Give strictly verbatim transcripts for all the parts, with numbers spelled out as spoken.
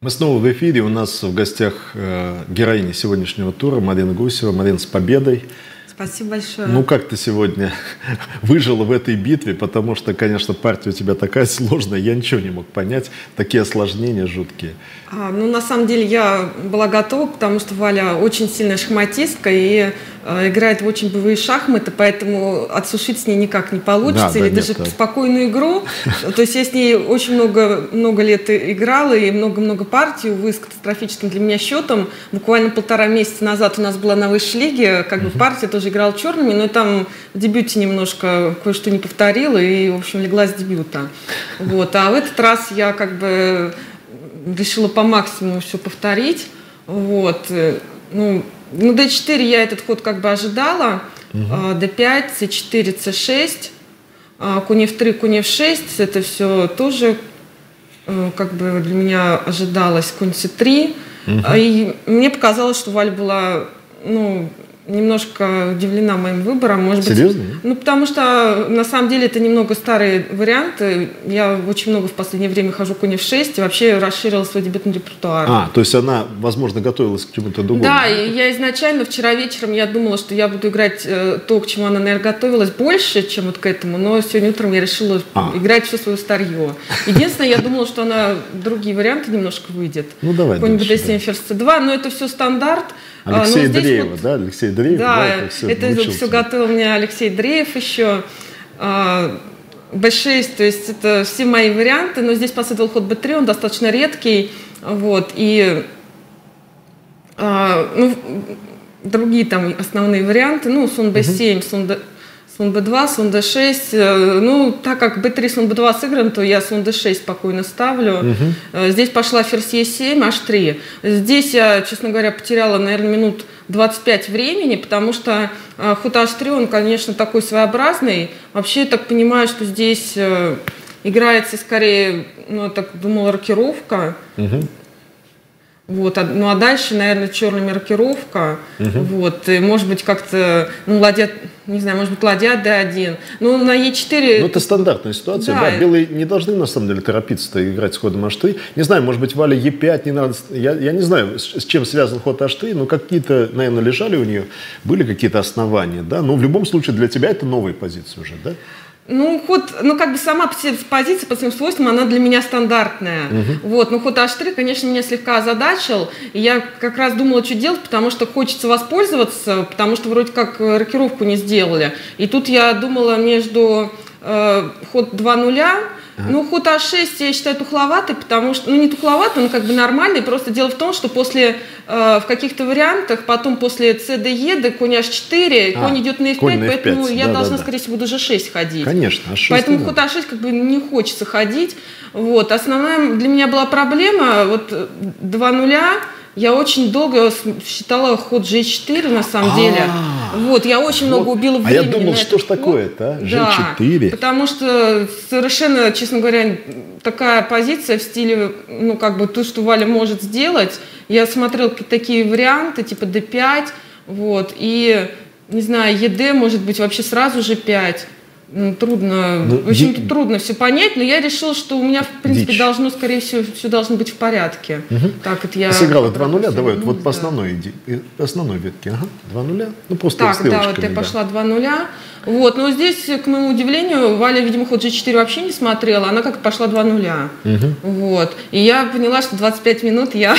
Мы снова в эфире. У нас в гостях э, героиня сегодняшнего тура Марина Гусева. Марина, с победой. Спасибо большое. Ну, как ты сегодня выжила в этой битве? Потому что, конечно, партия у тебя такая сложная. Я ничего не мог понять. Такие осложнения жуткие. А, ну, на самом деле, я была готова, потому что Валя очень сильная шахматистка и э, играет в очень боевые шахматы, поэтому отсушить с ней никак не получится. Да, или да, даже нет, спокойную игру. То есть я с ней очень много, много лет играла и много-много партий, увы, с катастрофическим для меня счетом. Буквально полтора месяца назад у нас была на высшей лиге, как бы партия тоже играла черными, но там в дебюте немножко кое-что не повторила и, в общем, легла с дебюта. Вот. А в этот раз я как бы решила по максимуму все повторить. Вот. Ну, ну, дэ четыре я этот ход как бы ожидала. Uh-huh. дэ пять, цэ четыре, цэ шесть, конь эф три, конь эф шесть. Это все тоже как бы для меня ожидалось. Конь цэ три. Uh-huh. И мне показалось, что Валя была, ну, немножко удивлена моим выбором. Может Серьезно? Быть, ну, потому что, на самом деле, это немного старые варианты. Я очень много в последнее время хожу конь эф шесть и вообще расширила свой дебютный репертуар. А, то есть она, возможно, готовилась к чему-то другому? Да, и я изначально вчера вечером я думала, что я буду играть э, то, к чему она, наверное, готовилась больше, чем вот к этому, но сегодня утром я решила а. играть все свое старье. Единственное, я думала, что она другие варианты немножко выйдет. Ну, давай конь дальше, бэ дэ семь, да. ферзь цэ два, но это все стандарт. Алексей Дреева, вот, да? Алексей Дреев, да, да, это все, это все готовил мне Алексей Дреев еще. бэ шесть, то есть это все мои варианты, но здесь последовал ход бэ три, он достаточно редкий. Вот, и ну, другие там основные варианты, ну, слон бэ семь, слон дэ слон бэ два, слон дэ шесть. Ну, так как бэ три, слон бэ два сыгран, то я слон дэ шесть спокойно ставлю. Uh-huh. Здесь пошла ферзь е семь, аш три. Здесь я, честно говоря, потеряла, наверное, минут двадцать пять времени, потому что ход аш три, он, конечно, такой своеобразный. Вообще, я так понимаю, что здесь играется скорее, ну, я так думала, рокировка. Uh-huh. Вот, ну а дальше, наверное, черная маркировка. Uh-huh. Вот, и, может быть, как-то, ну, ладья, не знаю, может быть, ладья дэ один. Ну, на е четыре... Ну, это стандартная ситуация, да. да. Белые не должны, на самом деле, торопиться играть с ходом аш три. Не знаю, может быть, Валя е пять не надо... Я, я не знаю, с, с чем связан ход аш три, но какие-то, наверное, лежали у нее, были какие-то основания, да? Но в любом случае для тебя это новая позиция уже, да? Ну, ход, ну, как бы сама позиция по своим свойствам, она для меня стандартная. Uh-huh. Вот, но ход аш три, конечно, меня слегка озадачил. И я как раз думала, что делать, потому что хочется воспользоваться, потому что вроде как рокировку не сделали. И тут я думала между э, ход два нуля. Uh-huh. Ну, ход аш шесть я считаю тухловатый, потому что, ну, не тухловатый, он как бы нормальный, просто дело в том, что после, э, в каких-то вариантах, потом после цэ дэ е, да, конь аш четыре, а, конь идет на эф пять, поэтому я да, должна, да, скорее всего, буду же шесть ходить. Конечно, аш шесть. Поэтому ход аш шесть как бы не хочется ходить. Вот, основная для меня была проблема, вот два нуля, я очень долго считала ход же четыре, на самом А-а-а. деле. Вот, я очень вот. много убила времени. А я думал, что ж такое-то, а? же четыре. Да, потому что совершенно, честно говоря, такая позиция в стиле, ну, как бы то, что Валя может сделать. Я смотрела такие варианты, типа дэ пять, вот, и, не знаю, е дэ, может быть, вообще сразу же пять. Трудно, ну, очень ди... трудно все понять, но я решила, что у меня, в принципе, Дичь. должно, скорее всего, все должно быть в порядке. Угу. Так, это я... Сыграла два нуля, давай, вот, вот по основной, иди, основной ветке, ага, два нуля, ну просто так, да, вот я да. пошла два нуля, вот, но здесь, к моему удивлению, Валя, видимо, ход же четыре вообще не смотрела, она как пошла два нуля, угу. вот, и я поняла, что двадцать пять минут я,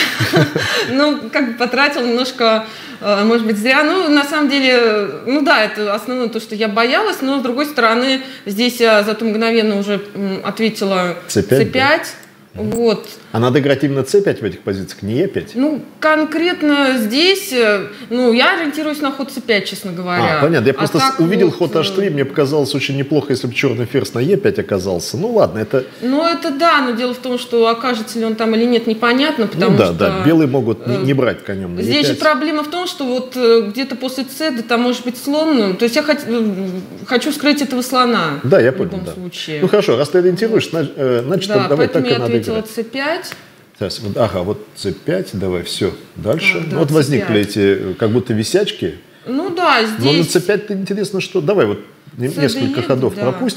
ну, как бы потратила немножко, может быть, зря, ну, на самом деле, ну да, это основное то, что я боялась, но, с другой стороны, здесь я зато мгновенно уже ответила цэ пять, цэ пять. Да. Вот. А надо играть именно цэ пять в этих позициях, не е пять? Ну, конкретно здесь, ну, я ориентируюсь на ход цэ пять, честно говоря. А, понятно. Я просто а увидел вот... ход аш три, мне показалось очень неплохо, если бы черный ферзь на е пять оказался. Ну, ладно, это... Ну, это да, но дело в том, что окажется ли он там или нет, непонятно, потому ну, да, что... да, белые могут не, не брать конем на е пять. Здесь же проблема в том, что вот где-то после цэ, да, там может быть слон, ну, то есть я хот... хочу скрыть этого слона. Да, я в понял, любом да. случае. Ну, хорошо, раз ты ориентируешь, значит, да, давай так и надо играть. поэтому я ответила цэ пять. Сейчас, вот, ага, вот цэ пять, давай, все, дальше. А, да, вот возникли цэ пять. эти, как будто висячки. Ну да, здесь... Но на цэ пять интересно, что... Давай вот несколько ходов да. пропустим.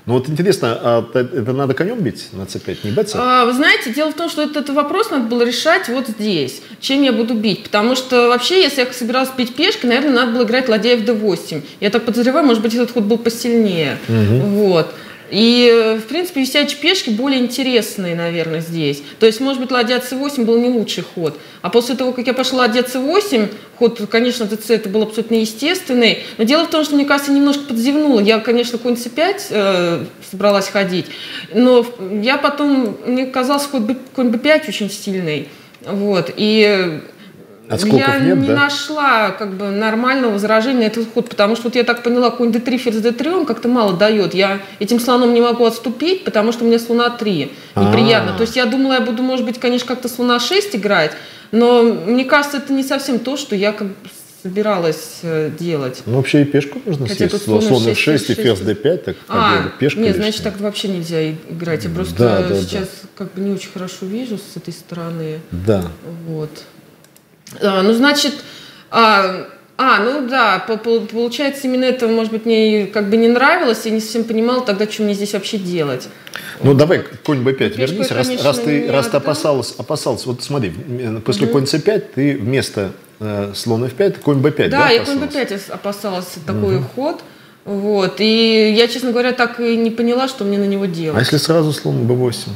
Ну вот интересно, а это надо конем бить на цэ пять, не биться? А, вы знаете, дело в том, что этот вопрос надо было решать вот здесь. Чем я буду бить? Потому что вообще, если я собиралась бить пешкой, наверное, надо было играть ладья эф дэ восемь. Я так подозреваю, может быть, этот ход был посильнее. Угу. Вот. И, в принципе, висячие пешки более интересные, наверное, здесь. То есть, может быть, ладья цэ восемь был не лучший ход. А после того, как я пошла ладья цэ восемь, ход, конечно, дэ цэ это был абсолютно естественный. Но дело в том, что, мне кажется, немножко подзевнула. Я, конечно, конь цэ пять э, собралась ходить. Но я потом, мне казалось, конь бэ пять очень сильный. Вот. И... Я нет, не да? нашла как бы нормального возражения на этот ход, потому что вот я так поняла, конь дэ три, ферзь дэ три, он как-то мало дает. Я этим слоном не могу отступить, потому что у меня слон а три. Неприятно. А-а-а. То есть я думала, я буду, может быть, конечно, как-то слон а шесть играть, но мне кажется, это не совсем то, что я как бы собиралась делать. Ну, вообще и пешку можно съесть. Слон эф шесть и ферзь дэ пять, так а, пешка. Нет, значит, так вообще нельзя играть. Я просто да, да, сейчас да. как бы не очень хорошо вижу с этой стороны. Да. Вот. А, ну, значит, а, а, ну да, по, по, получается, именно это, может быть, мне как бы не нравилось, я не совсем понимала тогда, что мне здесь вообще делать. Ну, вот. Давай конь бэ пять вернись, раз, раз ты, раз ты опасалась, опасалась, вот смотри, после угу. конь цэ пять ты вместо э, слон эф пять, конь бэ пять, да, да, я конь бэ пять опасалась, такой угу. ход, вот, и я, честно говоря, так и не поняла, что мне на него делать. А если сразу слон бэ восемь?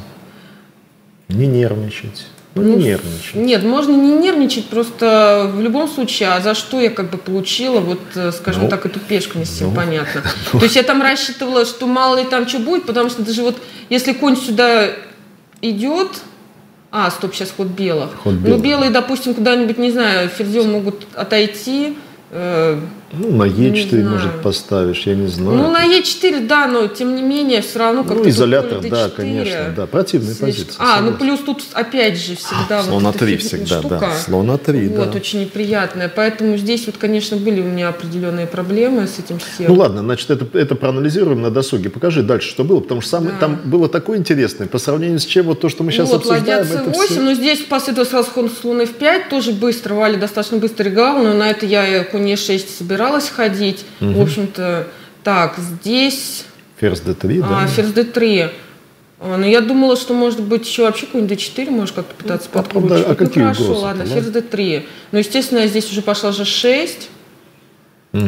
Не нервничать. Ну, не ну, нервничать. Нет, можно не нервничать, просто в любом случае, а за что я как бы получила, вот, скажем ну, так, эту пешку, не совсем ну, понятно. То есть я там рассчитывала, что мало ли там что будет, потому что даже вот, если конь сюда идет, а, стоп, сейчас ход белых. Ход белых. Ну, белые, допустим, куда-нибудь, не знаю, ферзем могут отойти. Э, ну, на е четыре, может, поставишь, я не знаю. Ну, на е четыре, да, но тем не менее, все равно как-то... Ну, изолятор, да, конечно, да, противная позиция. А, согласен. Ну, плюс тут опять же всегда... Слон вот а три всегда, штука, да, слон а три, вот, да. очень неприятная, поэтому здесь вот, конечно, были у меня определенные проблемы с этим всем. Ну, ладно, значит, это, это проанализируем на досуге. Покажи дальше, что было, потому что сам, да. там было такое интересное, по сравнению с чем вот то, что мы сейчас вот, обсуждаем. ладья цэ восемь, все... но здесь последовал сразу ход слон эф пять, тоже быстро, Валя достаточно быстро играла, но на это я конь е шесть собиралась ходить. Угу. В общем-то, так, здесь... Ферзь дэ три, а, да? Ферзь дэ три. А, ну, я думала, что, может быть, еще вообще конь дэ четыре можешь как-то пытаться ну, подкручивать. А, а какие ну, хорошо, угрозы, ладно, ладно, ферзь дэ три. Ну, естественно, я здесь уже пошла же шесть. Угу.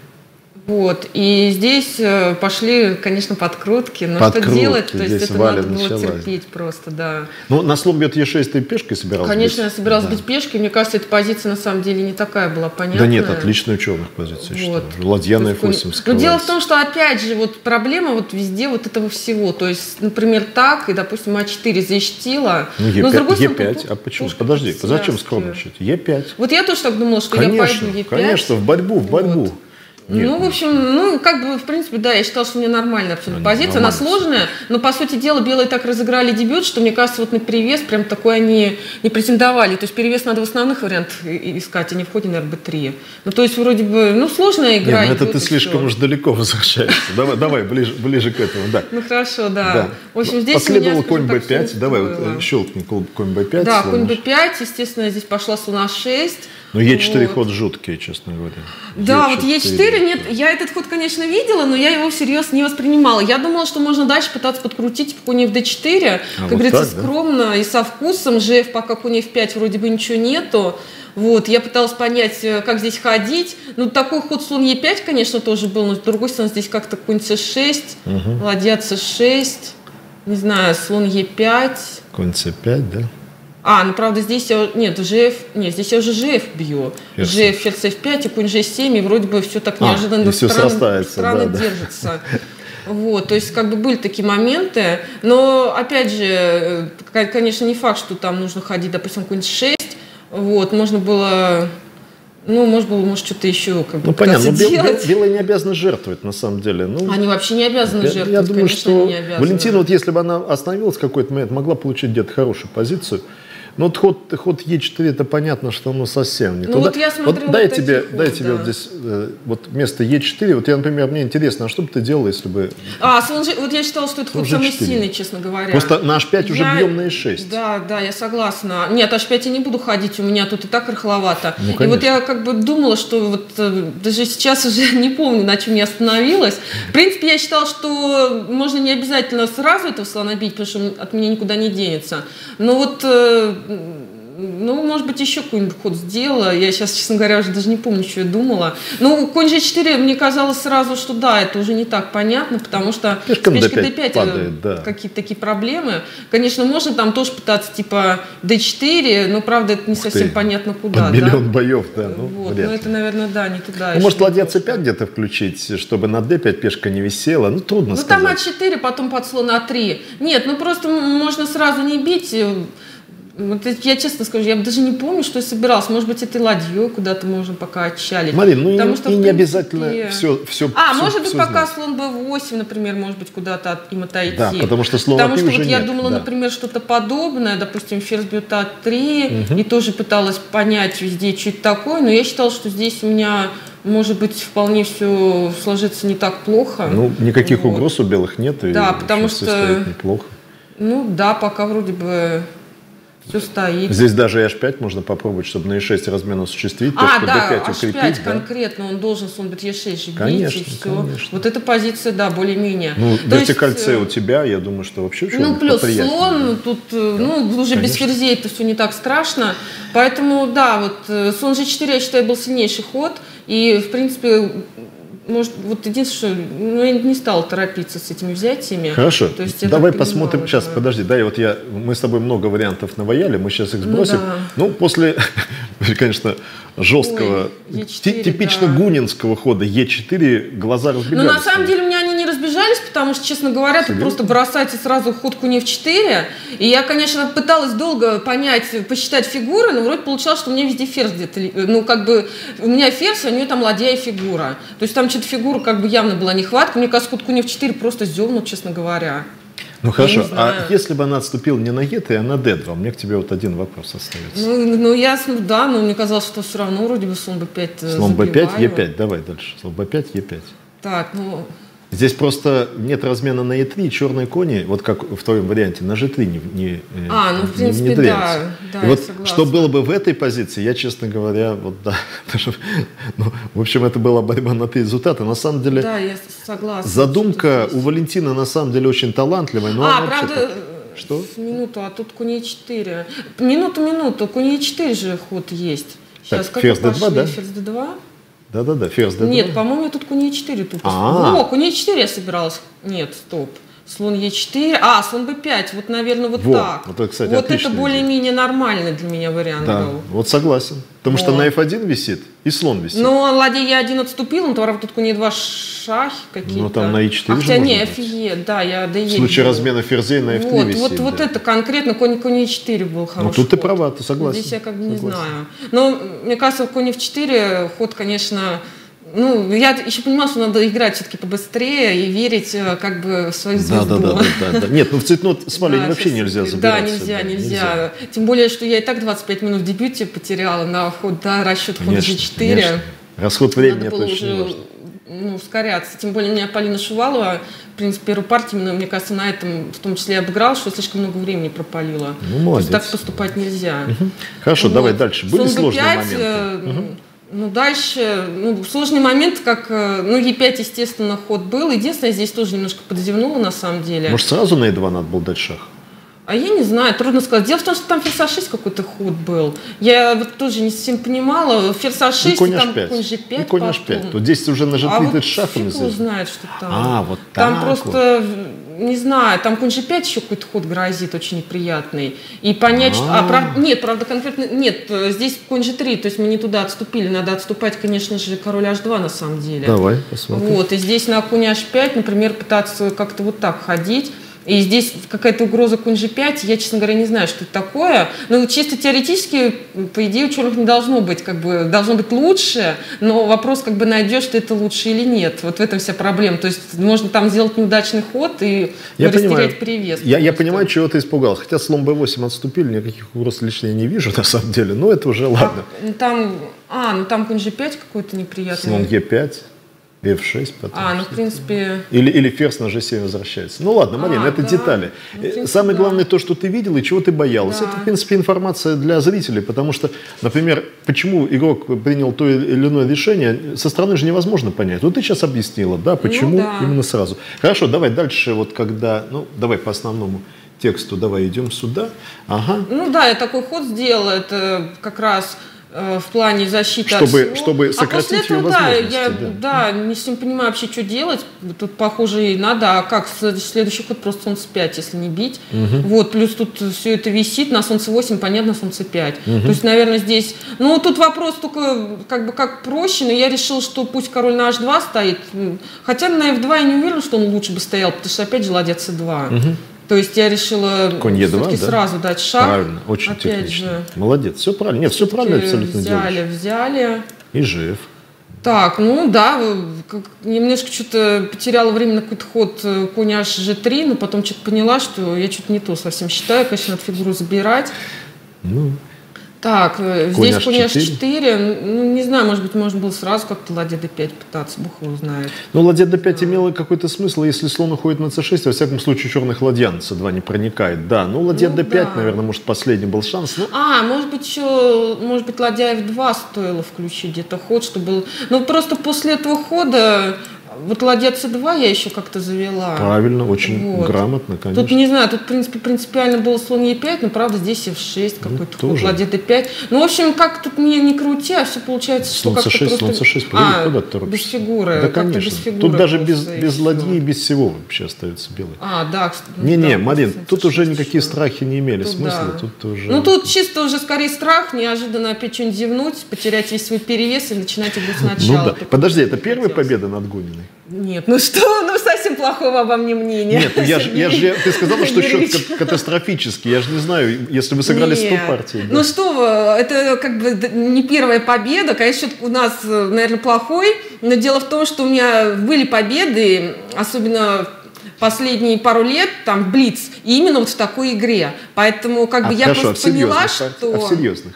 Вот, и здесь э, пошли, конечно, подкрутки, но подкрутки, что делать, то есть это надо было началась. терпеть просто, да. Ну, на слон бьет е шесть ты пешкой собиралась Конечно, бить? я собиралась да. бить пешкой, мне кажется, эта позиция на самом деле не такая была понятная. Да нет, отличная у черных позиция, вот. Ладья на эф восемь скрывается. Но дело в том, что, опять же, вот проблема вот везде вот этого всего, то есть, например, так, и, допустим, а четыре защитила, ну, но с другой стороны... е пять, а почему? Подожди, зачем скромничать? е пять. Вот я тоже так думала, что конечно, я пойду е пять. Конечно, в борьбу, в борьбу. Вот. Нет. Ну, в общем, ну, как бы, в принципе, да, я считала, что у меня нормальная абсолютно позиция, она сложная, но, по сути дела, белые так разыграли дебют, что, мне кажется, вот на перевес прям такой они не претендовали. То есть перевес надо в основных вариантах искать, а не в ходе, наверное, бэ три. Ну, то есть, вроде бы, ну, сложная игра. Нет, ну, это ты слишком уж далеко возвращаешься. Давай, давай, ближе, ближе к этому, да. Ну, хорошо, да. В общем, здесь последовал конь бэ пять, давай, щелкни конь бэ пять. Да, конь бэ пять, естественно, здесь пошла слон а шесть. Ну, е четыре вот. Ход жуткий, честно говоря. Да, вот е четыре, нет, я этот ход, конечно, видела, но я его всерьез не воспринимала. Я думала, что можно дальше пытаться подкрутить конь эф дэ четыре, а как вот говорится, так, скромно да? и со вкусом. жэ эф, пока конь эф пять вроде бы ничего нету. Вот, я пыталась понять, как здесь ходить. Ну, такой ход слон е пять, конечно, тоже был, но с другой стороны, здесь как-то конь цэ шесть, угу. ладья цэ шесть, не знаю, слон е пять. Конь цэ пять, да? А, ну, правда, здесь я... Нет, жэ эф... Нет, здесь я уже жэ эф бью. жэ эф, ферзь эф пять и конь жэ семь, и вроде бы все так неожиданно а, странно, странно да, держится. Да. Вот, то есть, как бы были такие моменты. Но, опять же, конечно, не факт, что там нужно ходить, допустим, конь шесть. Вот, можно было... Ну, может было, может, что-то еще как бы ну, понятно, но бел, белые не обязаны жертвовать, на самом деле. Ну, они вообще не обязаны я, жертвовать, я думаю, конечно, что они не обязаны. Валентина, вот если бы она остановилась в какой-то момент, могла получить где-то хорошую позицию. Ну вот ход, ход Е четыре, это понятно, что оно совсем не ну, то. Вот я смотрю, вот вот дай тебе, ход, дай тебе да. вот здесь, вот вместо Е четыре, вот я, например, мне интересно, а что бы ты делал, если бы... А, слон, вот я считала, что это ход самый сильный, честно говоря. Просто на Аш пять уже я... бьем на Е шесть. Да, да, я согласна. Нет, Аш пять я не буду ходить, у меня тут и так рыхловато. Ну, и вот я как бы думала, что вот даже сейчас уже не помню, на чем я остановилась. В принципе, я считала, что можно не обязательно сразу этого слона бить, потому что он от меня никуда не денется. Но вот... Ну, может быть, еще какой-нибудь ход сделала. Я сейчас, честно говоря, уже даже не помню, что я думала. Ну, конь Же четыре, мне казалось сразу, что да, это уже не так понятно, потому что пешка Дэ пять падает, да. какие-то такие проблемы. Конечно, можно там тоже пытаться типа Дэ четыре, но, правда, это не Ух совсем ты. понятно куда. Под миллион да? боев, да. Ну, вот, ну, это, наверное, да, не туда. Ну, может, ладья Цэ пять где-то включить, чтобы на Дэ пять пешка не висела? Ну, трудно ну, сказать. Ну, там А четыре, потом под слон А три. Нет, ну, просто можно сразу не бить. Вот я честно скажу, я даже не помню, что я собиралась. Может быть, этой ладьей куда-то можно пока отчалить. Марин, ну Потому и, что, и не принципе... обязательно все, все. А, все, может быть, все пока знать. слон Бэ восемь, например, может быть, куда-то от, им отойти. Да, потому что слон Потому А три что уже вот я нет, думала, да. например, что-то подобное. Допустим, ферзь бьет А три. Угу. И тоже пыталась понять везде, что это такое. Но я считала, что здесь у меня... Может быть, вполне все сложится не так плохо. Ну, никаких вот. угроз у белых нет. И да, потому что... стоит неплохо. Ну, да, пока вроде бы... Все стоит. Здесь даже и Аш пять можно попробовать, чтобы на Е шесть размен осуществить, а, пешку да, Дэ пять Аш укрепить. пять Да? конкретно, он должен слон бьет Е шесть же бить, конечно, и все. конечно. Вот эта позиция, да, более-менее. Ну, То вертикаль есть, С у тебя, я думаю, что вообще очень ну, плюс слон, да. тут, ну, уже конечно. без ферзей это все не так страшно. Поэтому, да, вот слон Же четыре, я считаю, был сильнейший ход. И, в принципе, может, вот единственное, что ну, я не стала торопиться с этими взятиями. Хорошо. То есть, давай понимала, посмотрим. да. Сейчас, подожди, да, и вот я, мы с тобой много вариантов наваяли, мы сейчас их сбросим. Ну, да. ну после, конечно, жесткого, Ой, Е четыре, типично да. гунинского хода Е четыре, глаза разбегались. Ну, на самом деле, у меня они не разбежались, потому что, честно говоря, ты просто бросаете сразу ход конь Эф четыре. И я, конечно, пыталась долго понять, посчитать фигуры, но вроде получалось, что у меня везде ферзь где-то. Ну, как бы, у меня ферзь, а у нее там ладья и фигура. То есть там что-то фигура как бы явно была нехватка. Мне кажется, ход конь Эф четыре просто зевнул, честно говоря. Ну хорошо, а если бы она отступила не на Е три, а на Дэ два, у меня к тебе вот один вопрос остается. Ну, ну я, да, но мне казалось, что все равно вроде бы слон Бэ пять слон Бэ пять, Е пять, давай дальше. Слон Бэ пять, Е пять. Так, ну... Здесь просто нет размена на Е три, черные кони, вот как в твоем варианте, на Же три не, не, а, ну, в принципе, не внедряются. Да, и да, вот согласна. что было бы в этой позиции, я, честно говоря, вот да. ну, в общем, это была борьба на три результата. На самом деле, да, я согласна. задумка у Валентины на самом деле очень талантливая. Но а, правда, что? Минуту, а тут конь Е четыре. Минуту, минуту, конь Е четыре же ход есть. Сейчас, так, как ферзь Дэ два, да? Ферзь Дэ два? Да-да-да, ферзь Дэ два. Нет, по-моему, тут конь Е четыре тупо. А-а-а. О, конь Е четыре я собиралась. Нет, стоп. Слон Е четыре. А, слон Бэ пять. Вот, наверное, вот Во, так. вот это, кстати, вот это идея. более-менее нормальный для меня вариант да, был. вот согласен. Потому вот. что на Эф один висит и слон висит. Ну, ладья Е один отступил, но правда тут конь Е два шахи какие-то. Ну, там на Е четыре а, хотя не, Эф Е, да, я Дэ Е. В случае размена ферзей на Эф три вот, висит. Вот, да. вот это конкретно конь, конь Е четыре был хороший. Ну, тут ты ход. права, ты согласен. Здесь я как бы не согласен. знаю. Но мне кажется, конь Эф четыре ход, конечно... Ну, я еще понимала, что надо играть все-таки побыстрее и верить как бы в свою звезду. Да, да, да, да, да. Нет, ну в цветной с Валей да, вообще нельзя забираться. Да, нельзя, да, нельзя, нельзя. Тем более, что я и так двадцать пять минут в дебюте потеряла на ход, да, расчет хода Же четыре. Конечно. Расход времени надо это было очень уже, важно. Ну, ускоряться. Тем более, меня Полина Шувалова, в принципе, первую партию, именно, мне кажется, на этом в том числе обыграла, что слишком много времени пропалила. Ну, молодец. Так поступать нельзя. Угу. Хорошо, вот. Давай дальше. Были слон сложные Бэ пять, моменты? Э, угу. Ну, дальше, ну, сложный момент, как, ну, Е пять, естественно, ход был. Единственное, здесь тоже немножко подзевнула, на самом деле. Может, сразу на Е два надо было дать шах? А я не знаю, трудно сказать. Дело в том, что там ферзь А шесть какой-то ход был. Я вот тоже не совсем понимала. Ферзь А шесть, и, конь там Аш пять. конь Же пять. И конь Аш пять. Вот здесь уже на Же три а дать вот шахом. фиг его знает, что там. А, вот там так просто, вот. не знаю, там конь Же пять еще какой-то ход грозит, очень неприятный. И понять, что... А, правда, нет, правда, конкретно... Нет, здесь конь Же три, то есть мы не туда отступили. Надо отступать, конечно же, король Аш два на самом деле. Давай, посмотрим. Вот, и здесь на конь Аш пять, например, пытаться как-то вот так ходить. И здесь какая-то угроза конь же пять, я, честно говоря, не знаю, что это такое. Но чисто теоретически, по идее, у черных не должно быть, как бы, должно быть лучше, но вопрос, как бы, найдешь ты это лучше или нет. Вот в этом вся проблема. То есть можно там сделать неудачный ход и я растерять понимаю. перевес. Я, я понимаю, чего ты испугался. Хотя слон бэ восемь отступили, никаких угроз лично я не вижу, на самом деле, но это уже ладно. А, там, а, ну там конь же пять какой-то неприятный. Слон е пять. эф шесть потом. А, ну, в принципе... Или, или ферзь на же семь возвращается. Ну, ладно, Марина, а, это да. детали. Ну, принципе, Самое да. главное то, что ты видел и чего ты боялась. Да. Это, в принципе, информация для зрителей, потому что, например, почему игрок принял то или иное решение, со стороны же невозможно понять. Вот ты сейчас объяснила, да, почему ну, да. именно сразу. Хорошо, давай дальше, вот когда... Ну, давай по основному тексту, давай идем сюда. Ага. Ну, да, я такой ход сделала, это как раз... в плане защиты чтобы, от всего. чтобы сократить а после ее этого, да, возможности. я Да. да, не совсем понимаю вообще, что делать. Тут, похоже, и надо. А как? Следующий ход просто солнце пять, если не бить. Угу. Вот, плюс тут все это висит. На солнце восемь, понятно, солнце пять. Угу. То есть, наверное, здесь... Ну, тут вопрос только как бы как проще, но я решил, что пусть король на аш два стоит. Хотя на эф два я не уверена, что он лучше бы стоял, потому что опять же ладья цэ два. Угу. То есть я решила конь е два, да? сразу дать шаг. Правильно, очень опять технично. Же, молодец, все правильно. Нет, все правильно абсолютно взяли, делаешь. взяли. И жив. Так, ну да, как, немножко что-то потеряла время на какой-то ход конь аш же три, но потом что-то поняла, что я что-то не то совсем считаю. Конечно, надо фигуру забирать. Ну. Так, конь здесь конь аш четыре, ну, не знаю, может быть, можно было сразу как-то ладья дэ пять пытаться, бог его знает. Ну, ладья дэ пять имела какой-то смысл, если слон уходит на цэ шесть, во всяком случае, черных ладья на цэ два не проникает, да. Ну, ладья ну, дэ пять, да. наверное, может, последний был шанс. Но... А, может быть, еще, может быть, ладья эф два стоило включить где-то ход, чтобы был... Ну, просто после этого хода... Вот ладья цэ два я еще как-то завела. Правильно, очень вот. грамотно, конечно. Тут, не знаю, тут, в принципе, принципиально было слон е пять, но, правда, здесь эф шесть какой-то ну, ход, ладья дэ пять. Ну, в общем, как тут мне не крути, а все получается, что как-то просто... Слон цэ шесть, а, без фигуры. Да, конечно. Без фигуры тут даже без, без ладьи и без всего вообще остается белый. А, да. Не-не, да, Марин, тут уже никакие страхи не имели тут, смысла. Да. Тут уже... Ну, тут чисто уже скорее страх, неожиданно опять что-нибудь зевнуть, потерять весь свой перевес и начинать игру сначала. Ну да. Подожди, это первая победа над Гуниной? Нет, ну что, ну совсем плохого обо мне мнения. Нет, ну я же, я же, ты сказала, что счет катастрофический. Я же не знаю, если вы сыграли сто партий. Да. Ну что вы, это как бы не первая победа. Конечно, счет у нас, наверное, плохой. Но дело в том, что у меня были победы, особенно последние пару лет, там, блиц, и именно вот в такой игре. Поэтому как бы а, я хорошо, просто а поняла, что... А в серьезных?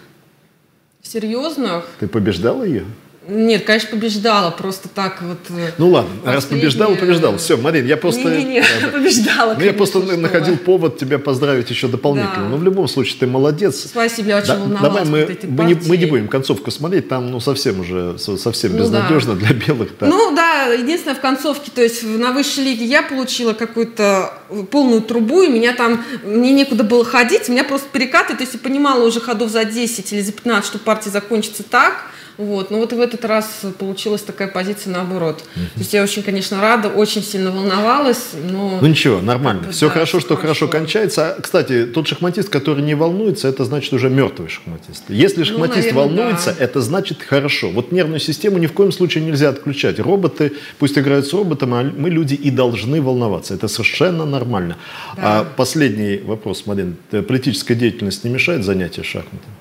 В серьезных? Ты побеждала ее? Нет, конечно, побеждала, просто так вот. Ну ладно, раз побеждала, побеждала. Все, Марин, я просто... Не-не-не, побеждала. Ну, я просто находил повод тебя поздравить еще дополнительно. Да. Но в любом случае, ты молодец. Спасибо, я очень да, волновалась. Давай мы, мы, не, мы не будем концовку смотреть, там ну совсем уже, совсем ну, безнадежно да. для белых. Да. Ну да, единственное в концовке, то есть на высшей лиге я получила какую-то полную трубу, и меня там, мне некуда было ходить, меня просто перекатывает, то есть я понимала уже ходов за десять или за пятнадцать, что партия закончится так. Вот. Но вот в этот раз получилась такая позиция наоборот. Uh-huh. То есть я очень, конечно, рада, очень сильно волновалась, но... Ну ничего, нормально. Все да, хорошо, что хорошо. хорошо кончается. А, кстати, тот шахматист, который не волнуется, это значит уже мертвый шахматист. Если шахматист ну, наверное, волнуется, да. это значит хорошо. Вот нервную систему ни в коем случае нельзя отключать. Роботы пусть играют с роботом, а мы, люди, и должны волноваться. Это совершенно нормально. Да. А последний вопрос, Марин. Политическая деятельность не мешает занятию шахматами?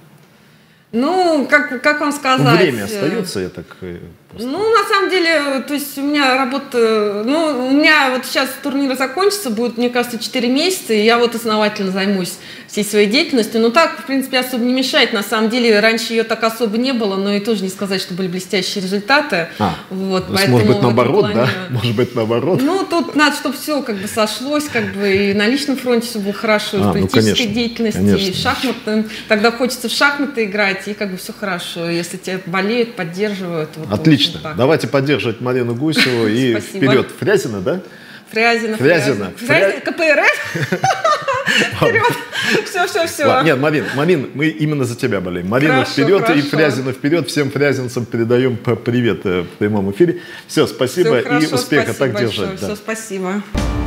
Ну, как, как вам сказать? Время остается, я так... Просто... Ну, на самом деле, то есть у меня работа... Ну, у меня вот сейчас турнир закончится, будет, мне кажется, четыре месяца, и я вот основательно займусь всей своей деятельностью. Но так, в принципе, особо не мешает. На самом деле, раньше ее так особо не было, но и тоже не сказать, что были блестящие результаты. А, вот, то есть, может быть, наоборот, плане... да? Может быть, наоборот. Ну, тут надо, чтобы все как бы сошлось, как бы и на личном фронте все было хорошо, а, в политической ну, деятельности, конечно. и шахматы. Тогда хочется в шахматы играть, и как бы все хорошо. Если тебя болеют, поддерживают. Вот, отлично. Давайте поддерживать Марину Гусеву и вперед. Фрязино, да? Фрязино. Фрязино. Фрязино. ка пэ эр эф? Вперед. Все, все, все. Нет, Марин, Марин, мы именно за тебя болеем. Марина вперед и Фрязино вперед. Всем фрязинцам передаем привет в прямом эфире. Все, спасибо и успеха. Так держать. Все, спасибо.